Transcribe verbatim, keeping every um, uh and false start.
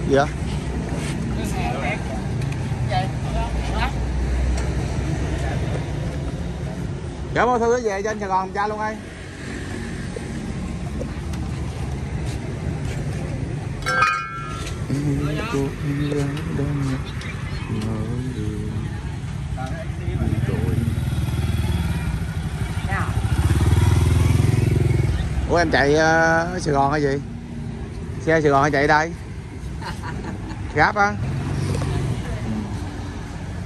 Gì đó? Chở bao thư về trên Sài Gòn cha luôn ơi. Ủa em chạy uh, Sài Gòn hay gì? Xe Sài Gòn hay chạy đây? Gáp á.